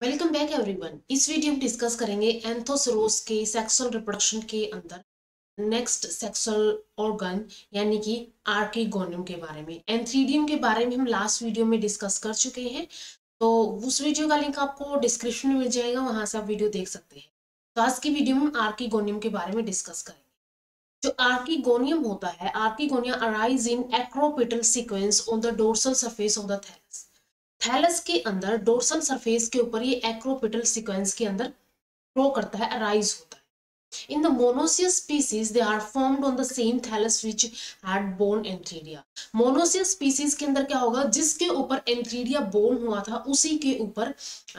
Welcome back everyone. इस video में discuss करेंगे एंथोसरोस के सेक्सुअल रिप्रोडक्शन के अंदर नेक्स्ट सेक्सुअल ऑर्गन यानी कि आर्किगोनियम के बारे में। एंथ्रीडियम के बारे में हम लास्ट वीडियो में डिस्कस कर चुके हैं, तो उस वीडियो का लिंक आपको डिस्क्रिप्शन में मिल जाएगा, वहां से आप वीडियो देख सकते हैं। तो आज की वीडियो में हम आर्किगोनियम के बारे में डिस्कस करेंगे। जो आर्किगोनियम होता है, archegonia arise in acropetal sequence on the dorsal surface of the thallus. Thallus के अंदर डोर्सल सरफेस के ऊपर ये एक्रोपेटल सीक्वेंस के अंदर ग्रो करता है, अराइज होता है। In the monoecious species they are formed on the same thallus which had borne antheridia. Monoecious species के अंदर क्या होगा, जिसके ऊपर एंथ्रीडिया बोर्न हुआ था उसी के ऊपर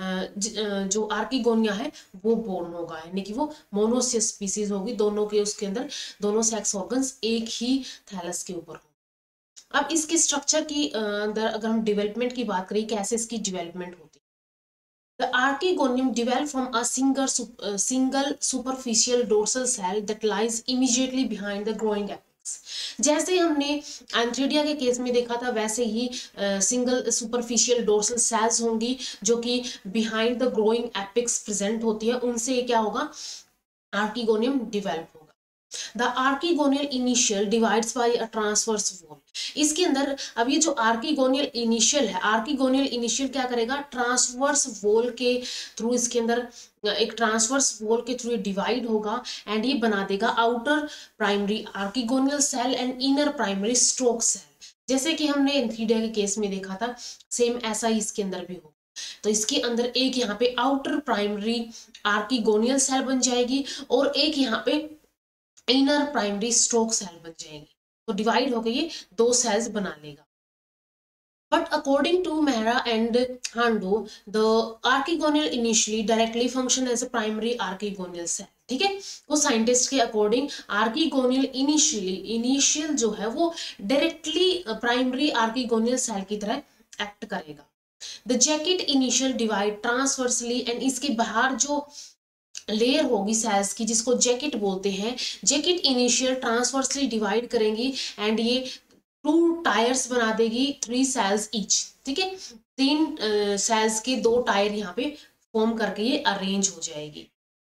जो आर्किगोनिया है वो बोर्न होगा, यानी कि वो मोनोसियस स्पीसीज होगी। दोनों के उसके अंदर दोनों सेक्स ऑर्गन्स एक ही थैलस के ऊपर होंगे। अब इसके स्ट्रक्चर की अंदर अगर हम डेवलपमेंट की बात करें, कैसे इसकी डेवलपमेंट होती है। The archegonium developed from a single superficial dorsal cell that lies immediately behind the growing apex. जैसे हमने एंथ्रीडिया के केस में देखा था, वैसे ही सिंगल सुपरफिशियल डोर्सल सेल्स होंगी जो कि behind the growing apex present होती है। उनसे क्या होगा, आर्किगोनियम डिवेल्प होगा। The archegonial initial divides by a transverse wall. इसके अंदर अब ये जो आर्किगोनियल इनिशियल है, आर्किगोनियल इनिशियल क्या करेगा, ट्रांसवर्स वॉल के थ्रू इसके अंदर एक ट्रांसवर्स वॉल के थ्रू डिवाइड होगा एंड ये बना देगा outer primary archegonial cell and inner primary stroke cell. जैसे कि हमने एंथ्रीडिया के केस में देखा था, सेम ऐसा ही इसके अंदर भी होगा। तो इसके अंदर एक यहाँ पे आउटर प्राइमरी आर्किगोनियल सेल बन जाएगी और एक यहाँ पे इनर प्राइमरी स्ट्रोक सेल बन जाएंगे। तो डिवाइड होकर ये दो सेल्स बना लेगा। But according to Mehra and Handoo, the archegonial initially directly function as a primary archegonial cell. ठीक है, वो साइंटिस्ट के अकॉर्डिंग आर्किगोनियल इनिशियल जो है वो डायरेक्टली प्राइमरी आर्किगोनियल सेल की तरह एक्ट करेगा। The jacket initial divide transversely and इसके बाहर जो लेयर होगी सेल्स की जिसको जैकेट बोलते हैं, जैकेट इनिशियल ट्रांसवर्सली डिवाइड करेंगी एंड ये टू टायर्स बना देगी, 3 सेल्स ईच। ठीक है, 3 सेल्स के 2 टायर यहाँ पे फॉर्म करके ये अरेंज हो जाएगी।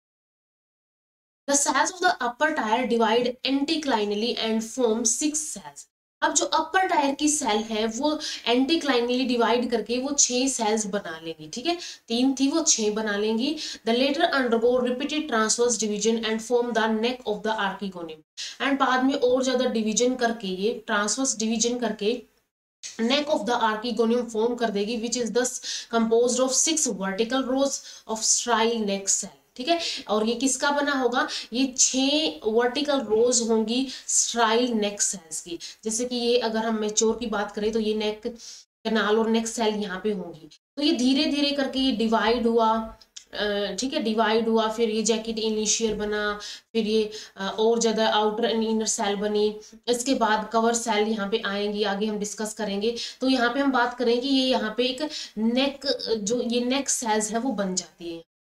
The cells of the upper tier divide anticlinally and form 6 cells. अब जो अपर टायर की सेल है वो एंटीक्लाइनली डिवाइड करके वो 6 सेल्स बना लेंगी। ठीक है, 3 थी वो 6 बना लेंगी। The latter undergo repeated transverse division and form the neck of the archegonium. And बाद में और ज्यादा डिवीजन करके, ये ट्रांसवर्स डिवीजन करके neck of the archegonium form कर देगी, which is thus composed of 6 vertical rows of sterile neck cell. ठीक है, और ये किसका बना होगा, ये 6 वर्टिकल रोज होंगी स्ट्राइल नेक सेल्स की। जैसे कि ये अगर हम मैच्योर की बात करें तो ये नेक कैनाल और नेक सेल यहाँ पे होंगी। तो ये धीरे धीरे करके ये डिवाइड हुआ, ठीक है, डिवाइड हुआ, फिर ये जैकेट इनिशियल बना, फिर ये और ज्यादा आउटर एंड इनर सेल बनी। इसके बाद कवर सेल यहाँ पे आएंगी, आगे हम डिस्कस करेंगे। तो यहाँ पे हम बात करेंगे ये यहाँ पे एक नेक, जो ये नेक सेल्स है वो बन जाती है।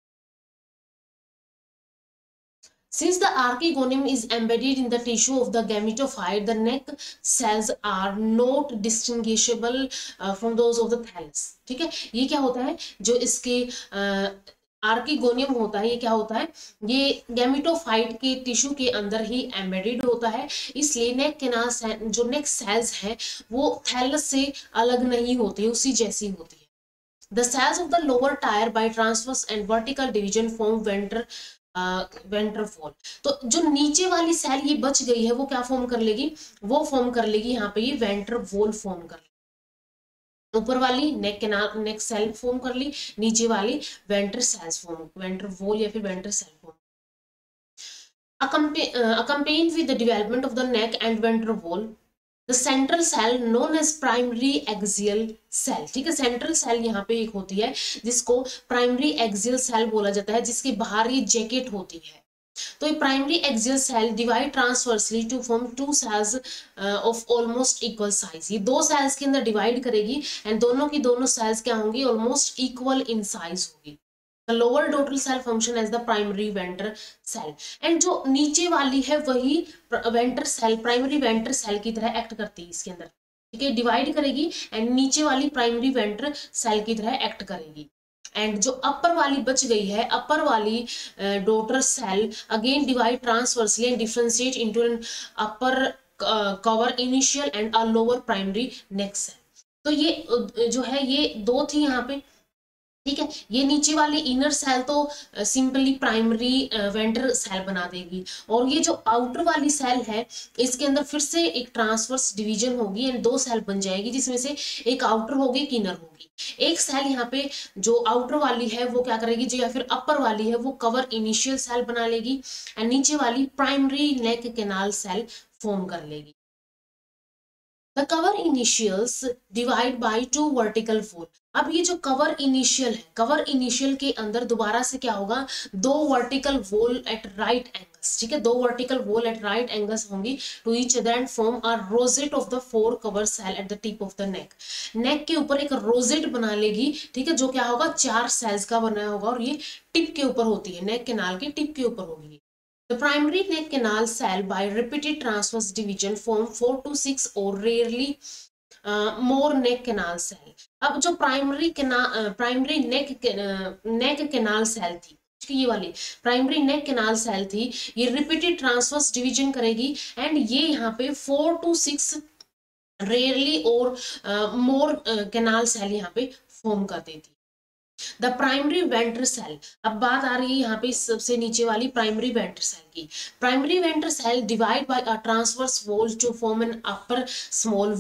Since the archegonium is embedded in the tissue of the gametophyte, the neck cells are not distinguishable from those of the thallus. ठीक है, ये क्या होता है, जो इसके आर्किगोनियम होता है, ये क्या होता है, ये गैमेटोफाइट के टिश्यू के अंदर ही एम्बेडेड होता है। इसलिए नेक कैनाल जो नेक सेल्स हैं वो थैलस से अलग नहीं होती, उसी जैसी होती है। The cells of the lower tier by transverse and vertical division form वेंट्रफॉल। तो जो नीचे वाली सेल ये बच गई है वो क्या फॉर्म कर लेगी, वो फॉर्म कर लेगी यहाँ पे ये वेंट्रवॉल फॉर्म कर लेगी। ऊपर वाली neck canal neck cell form कर ली, नीचे वाली वेंट्र सेल्स फॉर्म, वेंट्रवॉल या फिर venter cell form. Accompanied with the development of the neck and ventral wall, the central cell known as primary axial cell। ठीक है, सेंट्रल सेल यहाँ पे एक होती है जिसको प्राइमरी एक्सियल सेल बोला जाता है, जिसके बाहर ये जैकेट होती है। तो ये primary axial cell divide transversely to form 2 cells of almost equal size. ये 2 सेल्स के अंदर डिवाइड करेगी एंड दोनों की दोनों सेल्स क्या होंगी, ऑलमोस्ट इक्वल इन साइज होगी। The lower dorsal cell function as the primary ventral cell, and जो नीचे वाली है वही venter cell, primary venter cell की तरह एक्ट करती है इसके अंदर। ठीक है, डिवाइड करेगी एंड नीचे वाली प्राइमरी वेंटर सेल की तरह एक्ट करेगी। एंड जो अपर वाली बच गई है, अपर वाली daughter cell again divide transversely and differentiate into an upper cover initial and a lower primary neck cell. तो ये जो है ये दो थी यहाँ पे, ठीक है। ये नीचे वाली इनर सेल तो सिंपली प्राइमरी वेंट्रल सेल बना देगी, और ये जो आउटर वाली सेल है इसके अंदर फिर से एक ट्रांसवर्स डिवीजन होगी एंड दो सेल बन जाएगी, जिसमें से एक आउटर होगी एक इनर होगी। एक सेल यहाँ पे जो आउटर वाली है वो क्या करेगी, जो या फिर अपर वाली है वो कवर इनिशियल सेल बना लेगी एंड नीचे वाली primary neck canal cell form कर लेगी। The cover initials divide by two vertical wall। अब ये जो कवर इनिशियल है, कवर इनिशियल के अंदर दोबारा से क्या होगा, दो vertical wall at right angles, ठीक है, दो vertical wall at right angles होंगी to each other and form a rosette of the four cover cell at the tip of the neck. Neck के ऊपर एक रोजेट बना लेगी, ठीक है, जो क्या होगा, चार सेल्स का बना होगा और ये टिप के ऊपर होती है, नेक कैनाल के टिप के ऊपर होगी। The primary neck canal cell by repeated transverse division form 4 to 6 or rarely more neck canal cell। अब जो प्राइमरी नेक कैनाल सेल थी, ये वाली प्राइमरी नेक कैनाल सेल थी, ये रिपीटेड ट्रांसवर्स डिवीजन करेगी एंड ये यहाँ पे 4 to 6 रेयरली और मोर कैनाल सेल यहाँ पे फॉर्म कर देती। द प्राइमरी वेंट्र सेल, अब बात आ रही है यहाँ पे सबसे नीचे वाली प्राइमरी वेंट्र सेल की। Primary venter cell divide by a transverse wall to form an upper small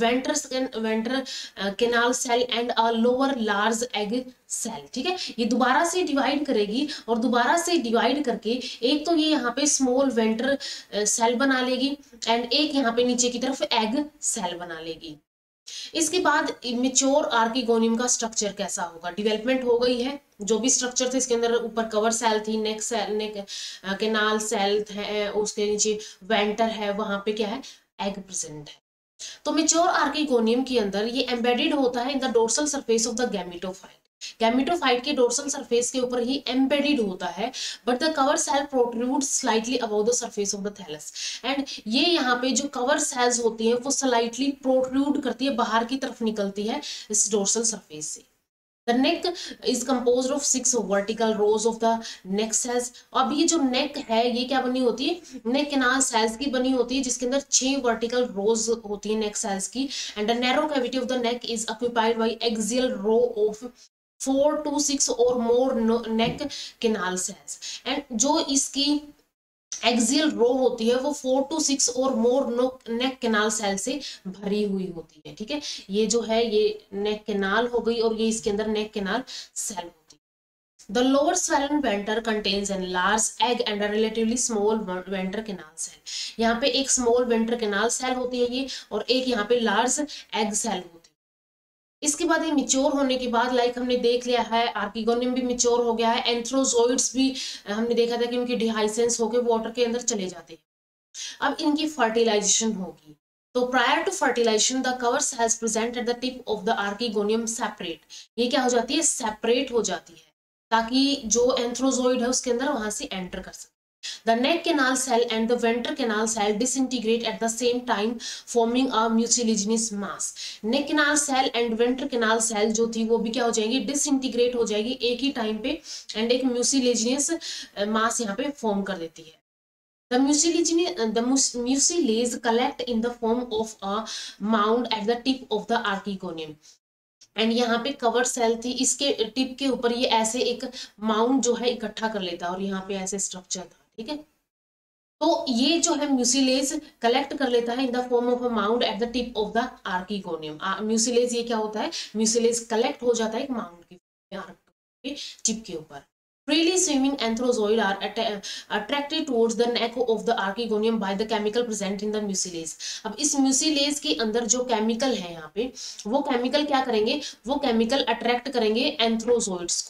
venter canal cell and a lower large egg cell, ठीक है। ये दोबारा से डिवाइड करेगी और दोबारा से डिवाइड करके एक तो ये यहाँ पे स्मॉल वेंट्र सेल बना लेगी एंड एक यहाँ पे नीचे की तरफ एग सेल बना लेगी। इसके बाद मेच्योर आर्किगोनियम का स्ट्रक्चर कैसा होगा, डेवलपमेंट हो गई है, जो भी स्ट्रक्चर थे इसके अंदर ऊपर कवर सेल थी, neck cell, neck canal cell है, उसके नीचे वेंटर है, वहां पे क्या है, एग प्रेजेंट है। तो मेच्योर आर्किगोनियम के अंदर ये एम्बेडेड होता है in the dorsal surface of the gametophyte. Gametophyte के डोर्सल सरफेस के ऊपर ही एम्बेडेड होता है, but the cover cell protrude slightly above the surface of the thallus. And ये यहाँ पे जो कवर सेल्स होती है वो स्लाइटली प्रोट्रूड करती है, बाहर की तरफ निकलती है इस डोर्सल सरफेस से। The neck is composed of 6 vertical rows of the neck cells। अब ये जो neck है ये क्या बनी होती है, neck canal cells की बनी होती है, जिसके अंदर 6 vertical rows होती है neck cells की। And the narrow cavity of the neck is occupied by axial row of 4 to 6 or more neck canal cells। And जो इसकी एक्सियल रो होती है वो 4 to 6 और मोर नेक कैनाल सेल से भरी हुई होती है, ठीक है। ये जो है ये नेक कैनाल हो गई और ये इसके अंदर नेक कैनाल सेल होती है। The lower swollen venter contains a large egg and a relatively small venter canal cell। यहाँ पे एक स्मॉल वेंटर कैनाल सेल होती है ये, और एक यहाँ पे लार्ज एग सेल होती है। इसके बाद ये मिच्योर होने के बाद, लाइक हमने देख लिया है आर्किगोनियम भी मिच्योर हो गया है, एंथ्रोजोइड्स भी हमने देखा था कि उनकी डिहाइसेंस होकर वाटर के अंदर चले जाते हैं। अब इनकी फर्टिलाइजेशन होगी। तो prior to fertilization the cover cells present at the tip of the archegonium separate. ये क्या हो जाती है, सेपरेट हो जाती है, ताकि जो एंथ्रोजोइड है उसके अंदर वहां से एंटर कर सके। The neck canal cell and the ventral canal cell disintegrate at the same time, forming a mucilaginous mass। neck canal cell and ventral canal cell जो थी वो भी क्या हो जाएगी, डिसइंटीग्रेट हो जाएगी एक ही टाइम पे, एंड एक म्यूसिलेजिनस मास यहाँ पे फॉर्म कर देती है। The mucilage collect in the form of a mound at the tip of the archegonium। And यहाँ पे कवर सेल थी, इसके टिप के ऊपर ये ऐसे एक माउंट जो है इकट्ठा कर लेता है और यहाँ पे ऐसे स्ट्रक्चर था, ठीक है। तो ये जो है म्यूसिलेज कलेक्ट कर लेता है in the form of a mount at the tip of the archegonium. Mucilage ये क्या होता है, म्यूसिलेज कलेक्ट हो जाता है एक माउंट की टिप के ऊपर। Freely swimming anthrozoid are attracted towards the neck of the archegonium by the chemical present in the mucilage। अब इस mucilage के अंदर जो केमिकल है यहाँ पे, वो केमिकल क्या करेंगे, वो केमिकल अट्रैक्ट करेंगे एंथ्रोजोइड्स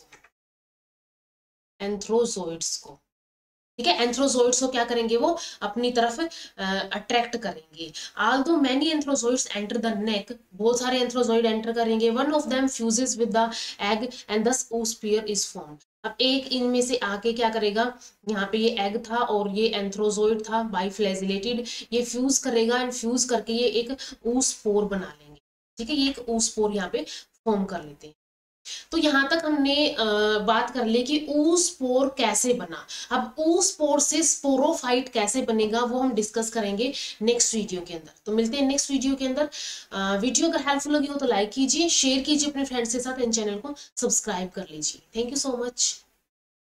को, ठीक है। एंथ्रोजोइड्स को क्या करेंगे, वो अपनी तरफ अट्रैक्ट करेंगे। Although many anthrozoids enter the neck, बहुत सारे एंथ्रोजोइड एंटर करेंगे, one of them fuses with the egg and thus oosphere is formed। अब एक इनमें से आके क्या करेगा, यहाँ पे ये एग था और ये एंथ्रोजोइड था बाइफ्लैजिलेटेड, ये फ्यूज करेगा एंड फ्यूज करके ये एक ऊस्पोर बना लेंगे, ठीक है। ये एक ऊस्पोर यहाँ पे फॉर्म कर लेते हैं। तो यहाँ तक हमने बात कर ली कि oospore कैसे बना। अब oospore से स्पोरोफाइट कैसे बनेगा वो हम डिस्कस करेंगे नेक्स्ट वीडियो के अंदर। तो मिलते हैं नेक्स्ट वीडियो के अंदर। वीडियो अगर हेल्पफुल लगी हो तो लाइक कीजिए, शेयर कीजिए अपने फ्रेंड्स के साथ, इन चैनल को सब्सक्राइब कर लीजिए। Thank you so much.